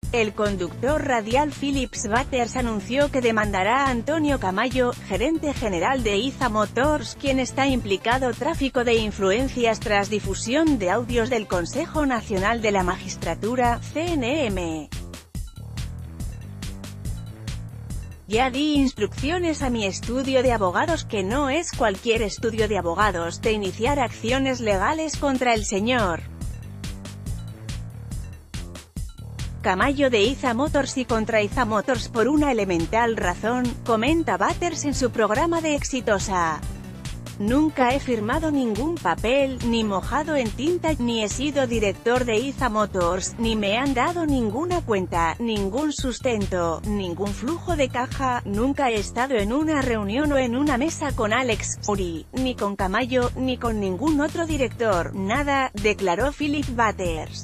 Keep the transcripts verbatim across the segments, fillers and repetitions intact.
El conductor radial Philip Butters anunció que demandará a Antonio Camayo, gerente general de I Z A Motors, quien está implicado tráfico de influencias tras difusión de audios del Consejo Nacional de la Magistratura, C N M. Ya di instrucciones a mi estudio de abogados, que no es cualquier estudio de abogados, de iniciar acciones legales contra el señor Camayo de I Z A Motors y contra I Z A Motors por una elemental razón, comenta Butters en su programa de Exitosa. Nunca he firmado ningún papel, ni mojado en tinta, ni he sido director de I Z A Motors, ni me han dado ninguna cuenta, ningún sustento, ningún flujo de caja, nunca he estado en una reunión o en una mesa con Alex Murray, ni con Camayo, ni con ningún otro director, nada, declaró Philip Butters.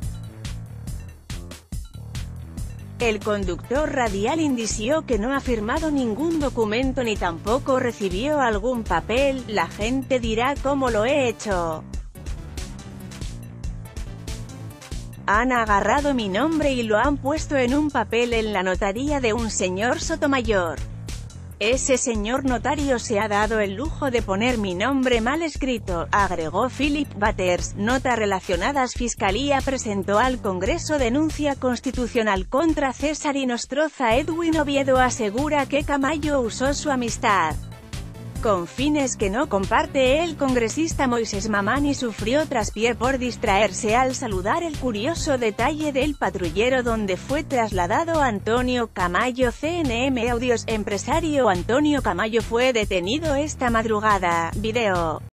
El conductor radial indicó que no ha firmado ningún documento ni tampoco recibió algún papel. La gente dirá cómo lo he hecho. Han agarrado mi nombre y lo han puesto en un papel en la notaría de un señor Sotomayor. Ese señor notario se ha dado el lujo de poner mi nombre mal escrito, agregó Philip Butters. Nota relacionadas: Fiscalía presentó al Congreso denuncia constitucional contra César Inostroza. Edwin Oviedo asegura que Camayo usó su amistad con fines que no comparte. El congresista Moisés Mamani sufrió traspié por distraerse al saludar el curioso detalle del patrullero donde fue trasladado Antonio Camayo. C N M Audios. Empresario Antonio Camayo fue detenido esta madrugada. Video.